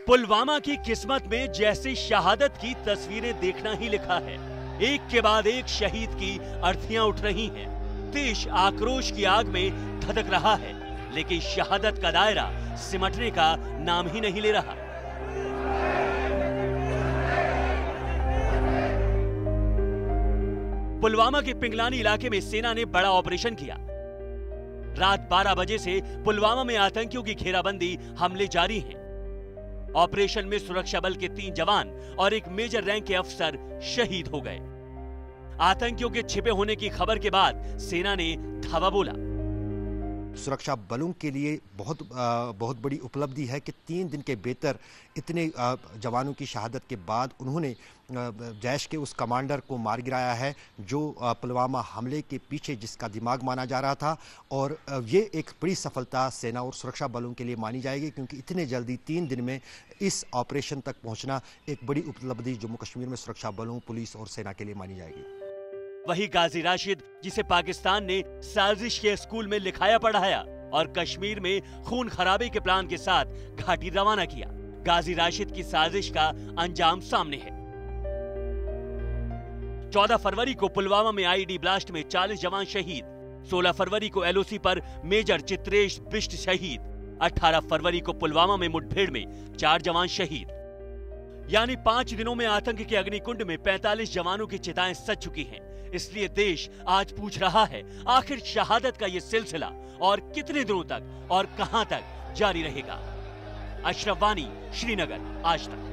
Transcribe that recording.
पुलवामा की किस्मत में जैसे शहादत की तस्वीरें देखना ही लिखा है। एक के बाद एक शहीद की अर्थियां उठ रही हैं। देश आक्रोश की आग में धधक रहा है, लेकिन शहादत का दायरा सिमटने का नाम ही नहीं ले रहा। पुलवामा के पिंगलानी इलाके में सेना ने बड़ा ऑपरेशन किया। रात 12 बजे से पुलवामा में आतंकियों की घेराबंदी, हमले जारी हैं। ऑपरेशन में सुरक्षा बल के 3 जवान और एक मेजर रैंक के अफसर शहीद हो गए। आतंकियों के छिपे होने की खबर के बाद सेना ने धावा बोला। सुरक्षा बलों के लिए बहुत बड़ी उपलब्धि है कि 3 दिन के भीतर इतने जवानों की शहादत के बाद उन्होंने जैश के उस कमांडर को मार गिराया है जो पुलवामा हमले के पीछे जिसका दिमाग माना जा रहा था। और ये एक बड़ी सफलता सेना और सुरक्षा बलों के लिए मानी जाएगी, क्योंकि इतने जल्दी 3 दिन में इस ऑपरेशन तक पहुंचना एक बड़ी उपलब्धि जम्मू कश्मीर में सुरक्षा बलों, पुलिस और सेना के लिए मानी जाएगी। वही गाजी राशिद, जिसे पाकिस्तान ने साजिश के स्कूल में लिखाया पढ़ाया और कश्मीर में खून खराबे के प्लान के साथ घाटी रवाना किया। गाजी राशिद की साजिश का अंजाम सामने है। 14 फरवरी को पुलवामा में आईईडी ब्लास्ट में 40 जवान शहीद। 16 फरवरी को एलओसी पर मेजर चित्रेश बिष्ट शहीद। 18 फरवरी को पुलवामा में मुठभेड़ में 4 जवान शहीद। यानी 5 दिनों में आतंक के अग्निकुंड में 45 जवानों की चिताएं सज चुकी हैं। इसलिए देश आज पूछ रहा है, आखिर शहादत का ये सिलसिला और कितने दिनों तक और कहां तक जारी रहेगा। अशरफ वानी, श्रीनगर, आज तक।